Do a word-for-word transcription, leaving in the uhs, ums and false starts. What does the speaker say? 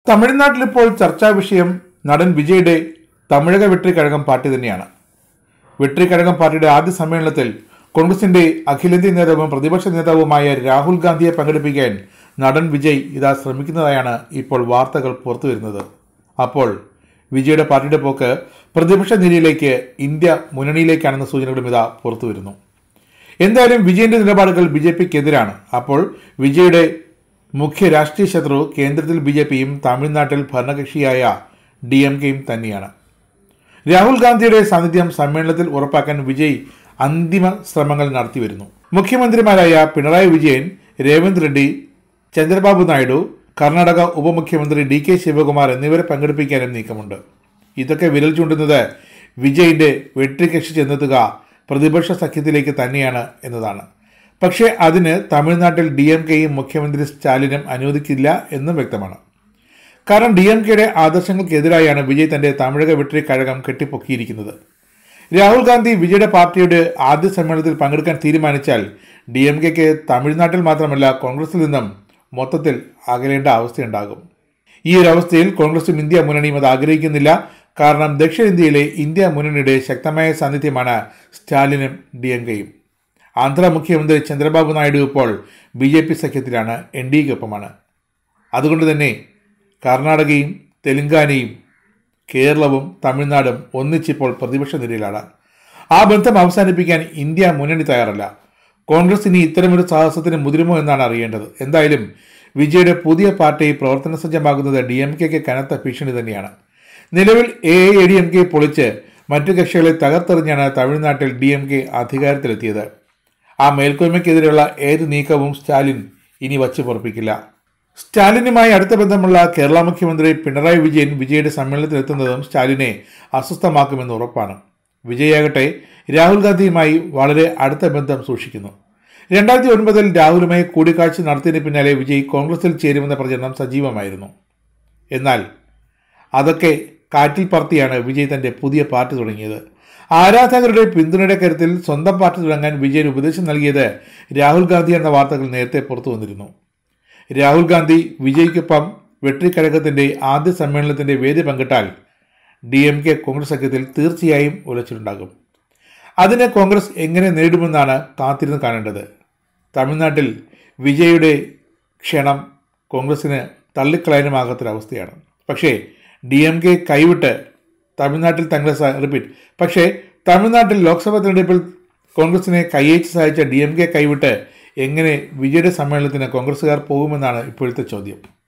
തമിഴ്നാട്ടിൽ ഇപ്പോൾ ചർച്ചാ വിഷയം നടൻ വിജയുടെ തമിഴക വെട്രിക്കഴകം പാർട്ടി തന്നെയാണ്. വെട്രിക്കഴകം പാർട്ടിയുടെ ആദ്യ സമ്മേളനത്തിൽ കോൺഗ്രസിന്റെ അഖിലേന്ത്യാ നേതാവും പ്രതിപക്ഷ നേതാവുമായ രാഹുൽ ഗാന്ധിയെ പങ്കെടുപ്പിക്കാൻ നടൻ വിജയ് ഇതാ ശ്രമിക്കുന്നതായാണ് ഇപ്പോൾ വാർത്തകൾ പുറത്തുവരുന്നത്. അപ്പോൾ വിജയുടെ പാർട്ടിയുടെ പോക്ക് പ്രതിപക്ഷ നിരയിലേക്ക്, ഇന്ത്യ മുന്നണിയിലേക്കാണെന്ന സൂചനകളും ഇതാ പുറത്തുവരുന്നു. എന്തായാലും വിജയന്റെ നിലപാടുകൾ ബി ജെ പിക്ക് എതിരാണ്. അപ്പോൾ വിജയുടെ മുഖ്യ രാഷ്ട്രീയ ശത്രു കേന്ദ്രത്തിൽ ബി ജെ പിയും തമിഴ്നാട്ടിൽ ഭരണകക്ഷിയായ ഡി എം കെയും തന്നെയാണ്. രാഹുൽ ഗാന്ധിയുടെ സാന്നിധ്യം സമ്മേളനത്തിൽ ഉറപ്പാക്കാൻ വിജയ് അന്തിമ ശ്രമങ്ങൾ നടത്തിവരുന്നു. മുഖ്യമന്ത്രിമാരായ പിണറായി വിജയൻ, രേവന്ത് റെഡ്ഡി, ചന്ദ്രബാബു നായിഡു, കർണാടക ഉപമുഖ്യമന്ത്രി ഡി കെ ശിവകുമാർ എന്നിവരെ പങ്കെടുപ്പിക്കാനും നീക്കമുണ്ട്. ഇതൊക്കെ വിരൽ ചൂണ്ടുന്നത് വിജയിന്റെ വെട്രിക്കക്ഷി ചെന്നെത്തുക പ്രതിപക്ഷ സഖ്യത്തിലേക്ക് തന്നെയാണ് എന്നതാണ്. പക്ഷേ അതിന് തമിഴ്നാട്ടിൽ ഡി എം കെയും മുഖ്യമന്ത്രി സ്റ്റാലിനും അനുവദിക്കില്ല എന്നും വ്യക്തമാണ്. കാരണം ഡി എം കെയുടെ ആദർശങ്ങൾക്കെതിരായാണ് വിജയ് തന്റെ തമിഴക വെട്രിക്കഴകം കെട്ടിപ്പൊക്കിയിരിക്കുന്നത്. രാഹുൽ ഗാന്ധി വിജയുടെ പാർട്ടിയുടെ ആദ്യ സമ്മേളനത്തിൽ പങ്കെടുക്കാൻ തീരുമാനിച്ചാൽ ഡി എം കെക്ക് തമിഴ്നാട്ടിൽ മാത്രമല്ല കോൺഗ്രസിൽ നിന്നും മൊത്തത്തിൽ അകലേണ്ട അവസ്ഥയുണ്ടാകും. ഈ ഒരു അവസ്ഥയിൽ കോൺഗ്രസും ഇന്ത്യ മുന്നണിയും അത് ആഗ്രഹിക്കുന്നില്ല. കാരണം ദക്ഷിണേന്ത്യയിലെ ഇന്ത്യ മുന്നണിയുടെ ശക്തമായ സാന്നിധ്യമാണ് സ്റ്റാലിനും ഡി എം കെയും. ആന്ധ്ര മുഖ്യമന്ത്രി ചന്ദ്രബാബു നായിഡു ഇപ്പോൾ ബി ജെ പി സഖ്യത്തിലാണ്, എൻ ഡി എക്കൊപ്പമാണ്. അതുകൊണ്ട് തന്നെ കർണാടകയും തെലങ്കാനയും കേരളവും തമിഴ്നാടും ഒന്നിച്ചിപ്പോൾ പ്രതിപക്ഷ നിരയിലാണ്. ആ ബന്ധം അവസാനിപ്പിക്കാൻ ഇന്ത്യ മുന്നണി തയ്യാറല്ല. കോൺഗ്രസ് ഇനി ഇത്തരമൊരു സാഹസത്തിന് മുതിരുമോ എന്നാണ് അറിയേണ്ടത്. എന്തായാലും വിജയുടെ പുതിയ പാർട്ടി പ്രവർത്തന സജ്ജമാകുന്നത് ഡി എം കെക്ക് കനത്ത ഭീഷണി തന്നെയാണ്. നിലവിൽ A I D M K പൊളിച്ച് മറ്റു കക്ഷികളെ തകർത്തെറിഞ്ഞാണ് തമിഴ്നാട്ടിൽ ഡി എം കെ അധികാരത്തിലെത്തിയത്. ആ മേൽക്കോയ്മയ്ക്കെതിരെയുള്ള ഏത് നീക്കവും സ്റ്റാലിൻ ഇനി വച്ചു പൊറപ്പിക്കില്ല. സ്റ്റാലിനുമായി അടുത്ത ബന്ധമുള്ള കേരള മുഖ്യമന്ത്രി പിണറായി വിജയൻ വിജയുടെ സമ്മേളനത്തിലെത്തുന്നതും സ്റ്റാലിനെ അസ്വസ്ഥമാക്കുമെന്ന് ഉറപ്പാണ്. വിജയാകട്ടെ രാഹുൽ ഗാന്ധിയുമായി വളരെ അടുത്ത ബന്ധം സൂക്ഷിക്കുന്നു. രണ്ടായിരത്തി ഒൻപതിൽ രാഹുലുമായി കൂടിക്കാഴ്ച നടത്തിയതിന് പിന്നാലെ വിജയ് കോൺഗ്രസിൽ ചേരുമെന്ന പ്രചരണം സജീവമായിരുന്നു. എന്നാൽ അതൊക്കെ കാറ്റിൽ പറത്തിയാണ് വിജയ് തന്റെ പുതിയ പാർട്ടി തുടങ്ങിയത്. ആരാധകരുടെ പിന്തുണയുടെ കരുത്തിൽ സ്വന്തം പാർട്ടി തുടങ്ങാൻ വിജയൻ ഉപദേശം നൽകിയത് രാഹുൽ ഗാന്ധി എന്ന വാർത്തകൾ നേരത്തെ പുറത്തു വന്നിരുന്നു. രാഹുൽ ഗാന്ധി വിജയ്ക്കൊപ്പം വെട്രിക്കഴകത്തിന്റെ ആദ്യ സമ്മേളനത്തിന്റെ വേദി പങ്കിട്ടാൽ ഡി എം കെ കോൺഗ്രസ് സഖ്യത്തിൽ തീർച്ചയായും ഉലച്ചിലുണ്ടാകും. അതിനെ കോൺഗ്രസ് എങ്ങനെ നേരിടുമെന്നാണ് കാത്തിരുന്ന് കാണേണ്ടത്. തമിഴ്നാട്ടിൽ വിജയുടെ ക്ഷണം കോൺഗ്രസിന് തള്ളിക്കളയാനുമാകാത്തൊരവസ്ഥയാണ്. പക്ഷേ ഡി എം കെ കൈവിട്ട് തമിഴ്നാട്ടിൽ തങ്ങളെ റിപ്പീറ്റ് പക്ഷേ തമിഴ്നാട്ടിൽ ലോക്സഭാ തെരഞ്ഞെടുപ്പിൽ കോൺഗ്രസിനെ കൈയച്ച് സഹായിച്ച ഡി എം കെ കൈവിട്ട് എങ്ങനെ വിജയുടെ സമ്മേളനത്തിന് കോൺഗ്രസുകാർ പോകുമെന്നാണ് ഇപ്പോഴത്തെ ചോദ്യം.